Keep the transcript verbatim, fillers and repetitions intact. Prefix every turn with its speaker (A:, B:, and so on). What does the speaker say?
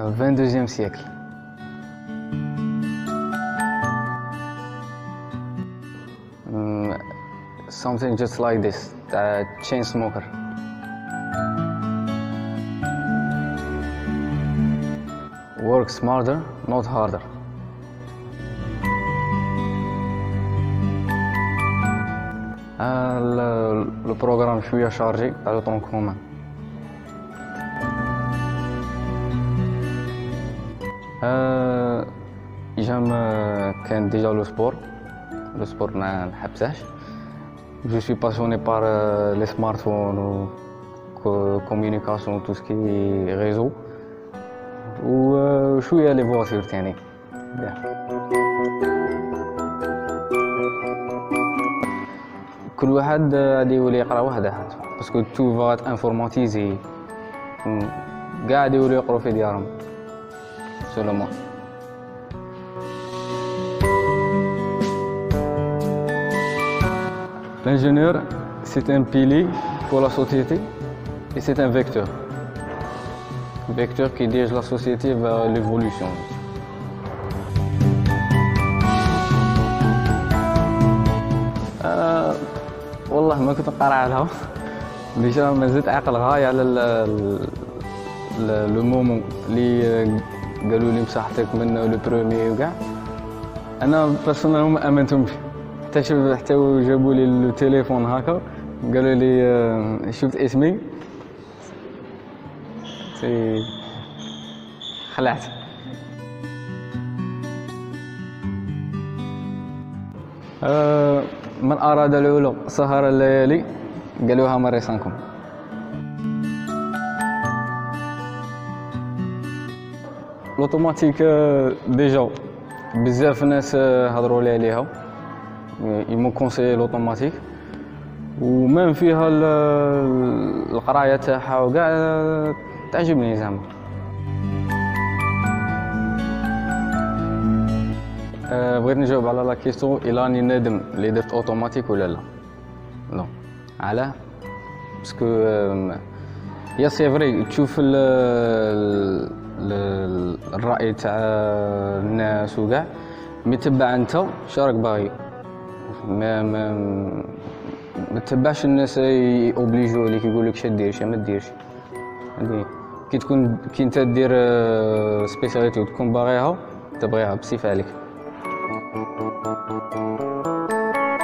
A: vingt-deuxième siècle. Mm, something just like this, the chain smoker. Work smarter, not harder. Le programme شوية chargé à le temps commun. J'aime كان déjà le sport. Le sport ما نحبسهش. Je suis passionné par les smartphones ou communication, tout ce qui est réseau. وشوية les voitures تاني. كل واحد غادي يولي يقرا وحده حاجه باسكو تو فات انفورماتيزي كاع غادي يوليو يقراو في ديارهم سولومون. L'ingénieur, c'est un pilier pour la société et c'est un vecteur. Vecteur qui dirige la société vers l'évolution. والله ما كنت نقرا لها ديجا مازلت عاقل غايه على لو مومون اللي قالوا لي مساحتك من لو بروميي وكاع. انا بيرسونيلمون ما امنتهمش حتى شوف حتى جابوا لي التليفون هكا قالوا لي شفت اسمي سي خلعت. أه من أراد العلوم سهر الليالي قالوها مريسانكم. لوطوماتيك ديجا بزاف ناس هضروا لي عليها يمون كونسيي لوطوماتيك ومام فيها القرايه تاعها وكاع تعجبني زعما. بغيت نجاوب على لا كيستيون إلا راني نادم اللي درت اوتوماتيك ولا لا. نو علاه باسكو يا سي فري تشوف الراي تاع الناس وكاع مي تبع انت شراك باغي ما ما ما تتبعش الناس اوبليجو عليك يقول لك شدير شا ما ديرش. كي تكون كي انت دير سبيسياليتي وتكون باغيها تبغيها بصفه عليك.